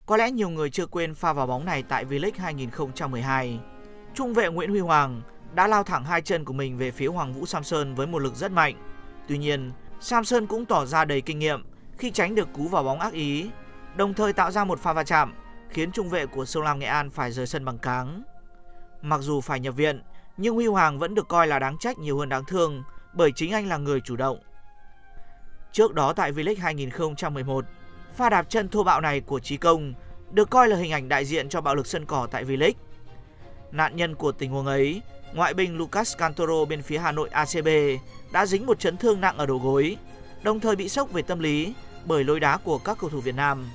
Có lẽ nhiều người chưa quên pha vào bóng này tại V-League 2012. Trung vệ Nguyễn Huy Hoàng đã lao thẳng hai chân của mình về phía Hoàng Vũ Samson với một lực rất mạnh. Tuy nhiên, Samson cũng tỏ ra đầy kinh nghiệm khi tránh được cú vào bóng ác ý, đồng thời tạo ra một pha va chạm khiến trung vệ của Sông Lam Nghệ An phải rời sân bằng cáng. Mặc dù phải nhập viện, nhưng Huy Hoàng vẫn được coi là đáng trách nhiều hơn đáng thương bởi chính anh là người chủ động. Trước đó tại V-League 2011, pha đạp chân thô bạo này của Chí Công được coi là hình ảnh đại diện cho bạo lực sân cỏ tại V-League. Nạn nhân của tình huống ấy, ngoại binh Lucas Cantoro bên phía Hà Nội ACB đã dính một chấn thương nặng ở đầu gối, đồng thời bị sốc về tâm lý bởi lối đá của các cầu thủ Việt Nam.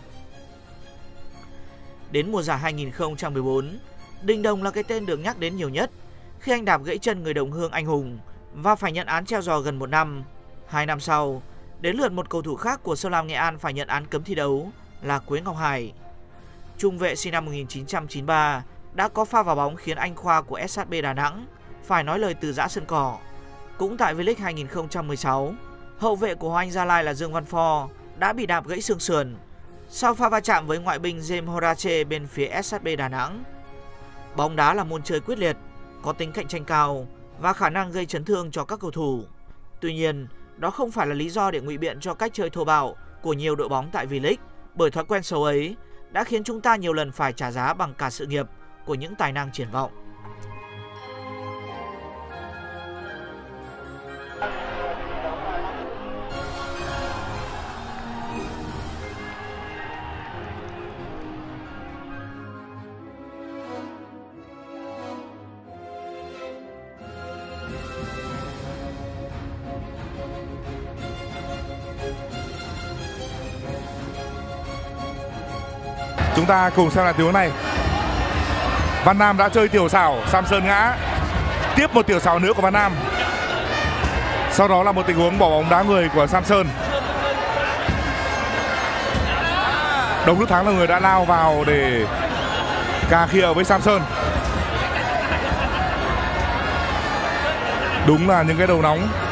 Đến mùa giải 2014, Đình Đồng là cái tên được nhắc đến nhiều nhất khi anh đạp gãy chân người đồng hương anh hùng và phải nhận án treo giò gần 1 năm. 2 năm sau, đến lượt một cầu thủ khác của Sông Lam Nghệ An phải nhận án cấm thi đấu là Quế Ngọc Hải. Trung vệ sinh năm 1993 đã có pha vào bóng khiến anh Khoa của SHB Đà Nẵng phải nói lời từ giã sân cỏ. Cũng tại V-League 2016, hậu vệ của Hoa Anh Gia Lai là Dương Văn Phò đã bị đạp gãy xương sườn sau pha va chạm với ngoại binh James Horace bên phía SHB Đà Nẵng. Bóng đá là môn chơi quyết liệt, có tính cạnh tranh cao và khả năng gây chấn thương cho các cầu thủ. Tuy nhiên, đó không phải là lý do để ngụy biện cho cách chơi thô bạo của nhiều đội bóng tại V-League, bởi thói quen xấu ấy đã khiến chúng ta nhiều lần phải trả giá bằng cả sự nghiệp của những tài năng triển vọng. Chúng ta cùng xem lại tình huống này. Văn Nam đã chơi tiểu xảo, Samson ngã. Tiếp một tiểu xảo nữa của Văn Nam. Sau đó là một tình huống bỏ bóng đá người của Samson. Đồng Đức Thắng là người đã lao vào để cà khịa với Samson. Đúng là những cái đầu nóng